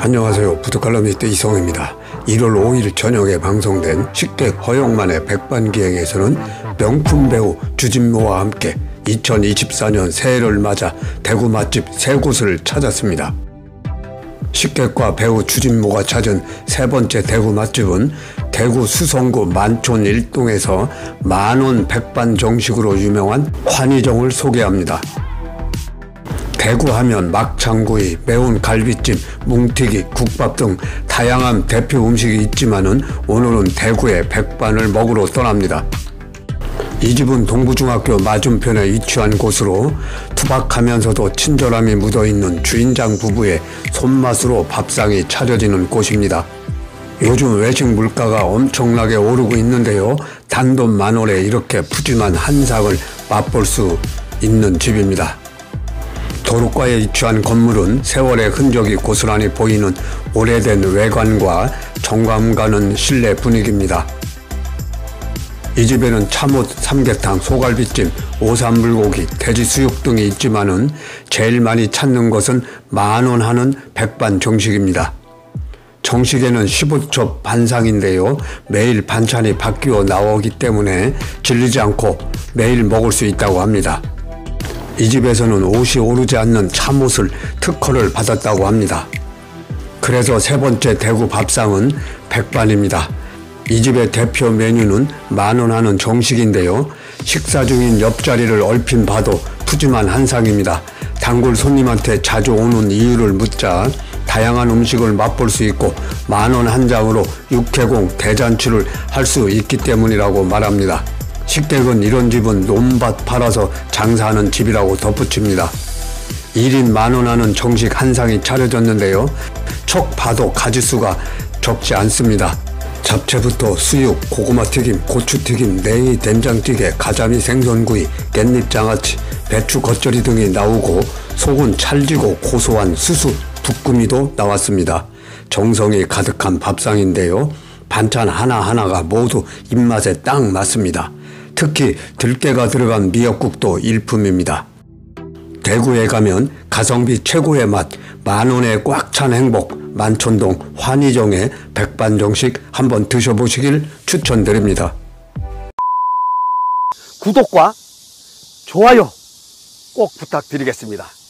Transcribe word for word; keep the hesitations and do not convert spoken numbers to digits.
안녕하세요. 부두칼럼니스트 이성입니다. 일월 오일 저녁에 방송된 식객 허영만의 백반기행에서는 명품 배우 주진모와 함께 이천이십사년 새해를 맞아 대구 맛집 세 곳을 찾았습니다. 식객과 배우 주진모가 찾은 세 번째 대구 맛집은 대구 수성구 만촌 일동에서 만원 백반 정식으로 유명한 환희정을 소개합니다. 대구 하면 막창구이, 매운 갈비찜, 뭉티기, 국밥 등 다양한 대표 음식이 있지만은 오늘은 대구의 백반을 먹으러 떠납니다. 이 집은 동부중학교 맞은편에 위치한 곳으로 투박하면서도 친절함이 묻어있는 주인장 부부의 손맛으로 밥상이 차려지는 곳입니다. 요즘 외식 물가가 엄청나게 오르고 있는데요. 단돈 만원에 이렇게 푸짐한 한상을 맛볼 수 있는 집입니다. 도로가에 위치한 건물은 세월의 흔적이 고스란히 보이는 오래된 외관과 정감 가는 실내 분위기입니다. 이 집에는 참옷, 삼계탕, 소갈비찜, 오삼불고기, 돼지수육 등이 있지만은 제일 많이 찾는 것은 만원 하는 백반 정식입니다. 정식에는 십오첩 반상인데요. 매일 반찬이 바뀌어 나오기 때문에 질리지 않고 매일 먹을 수 있다고 합니다. 이 집에서는 옷이 오르지 않는 참옷을 특허를 받았다고 합니다. 그래서 세 번째 대구 밥상은 백반입니다. 이 집의 대표 메뉴는 만원 하는 정식인데요. 식사 중인 옆자리를 얼핏 봐도 푸짐한 한상입니다. 단골 손님한테 자주 오는 이유를 묻자 다양한 음식을 맛볼 수 있고 만원 한 장으로 육회공, 대잔치를 할 수 있기 때문이라고 말합니다. 식객은 이런 집은 논밭 팔아서 장사하는 집이라고 덧붙입니다. 일인 만원 하는 정식 한상이 차려졌는데요. 척 봐도 가짓수가 적지 않습니다. 잡채부터 수육, 고구마튀김, 고추튀김, 냉이, 된장찌개, 가자미 생선구이, 깻잎장아찌, 배추 겉절이 등이 나오고 속은 찰지고 고소한 수수, 두꾸미도 나왔습니다. 정성이 가득한 밥상인데요. 반찬 하나하나가 모두 입맛에 딱 맞습니다. 특히 들깨가 들어간 미역국도 일품입니다. 대구에 가면 가성비 최고의 맛, 만원에 꽉 찬 행복, 만촌동 환희정의 백반정식 한번 드셔보시길 추천드립니다. 구독과 좋아요 꼭 부탁드리겠습니다.